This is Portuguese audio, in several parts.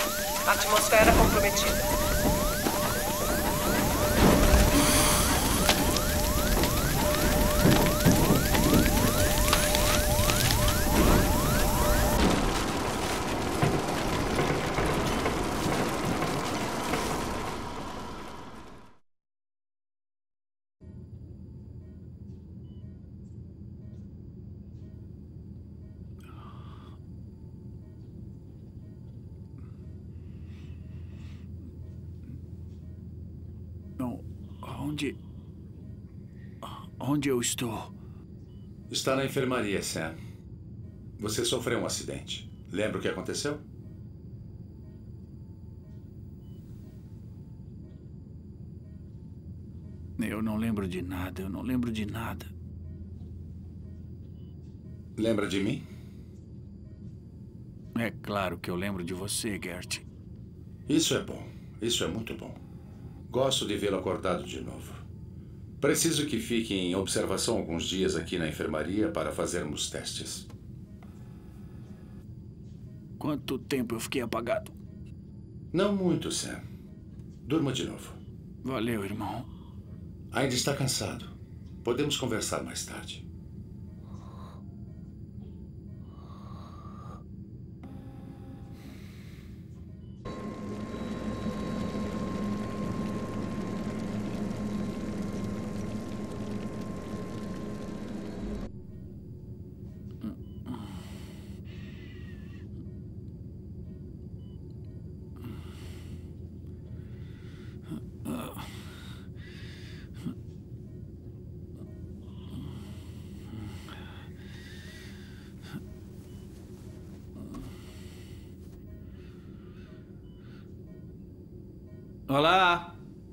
Atmosfera comprometida. Não. Onde eu estou? Está na enfermaria, Sam. Você sofreu um acidente. Lembra o que aconteceu? Eu não lembro de nada, eu não lembro de nada. Lembra de mim? É claro que eu lembro de você, Gert. Isso é bom. Isso é muito bom. Gosto de vê-lo acordado de novo. Preciso que fique em observação alguns dias aqui na enfermaria para fazermos testes. Quanto tempo eu fiquei apagado? Não muito, Sam. Durma de novo. Valeu, irmão. Ainda está cansado. Podemos conversar mais tarde. Olá!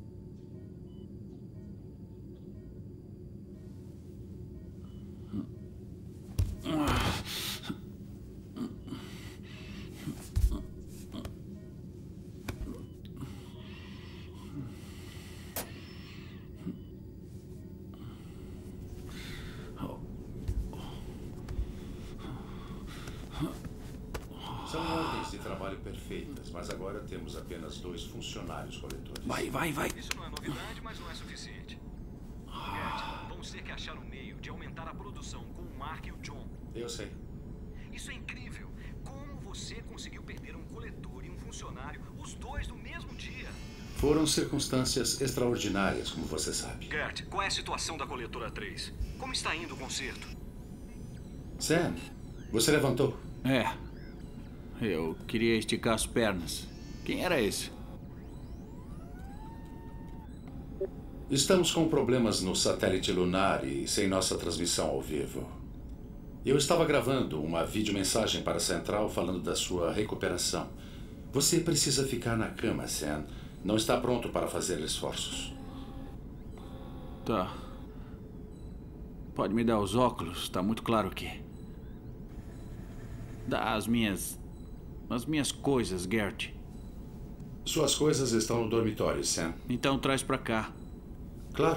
São ordens de trabalho perfeitas, mas agora temos apenas 2 funcionários coletores. Vai. Isso não é novidade, mas não é suficiente. Gert, vamos ter que achar um meio de aumentar a produção com o Mark e o John. Eu sei. Isso é incrível. Como você conseguiu perder um coletor e um funcionário, os dois no mesmo dia? Foram circunstâncias extraordinárias, como você sabe. Gert, qual é a situação da coletora 3? Como está indo o conserto? Sam, você levantou? É. Eu queria esticar as pernas. Quem era esse? Estamos com problemas no satélite lunar e sem nossa transmissão ao vivo. Eu estava gravando uma videomensagem para a central falando da sua recuperação. Você precisa ficar na cama, Sam. Não está pronto para fazer esforços. Tá. Pode me dar os óculos? Tá muito claro aqui. Dá as minhas coisas, Gert. Suas coisas estão no dormitório, Sam. Então traz pra cá. Claro.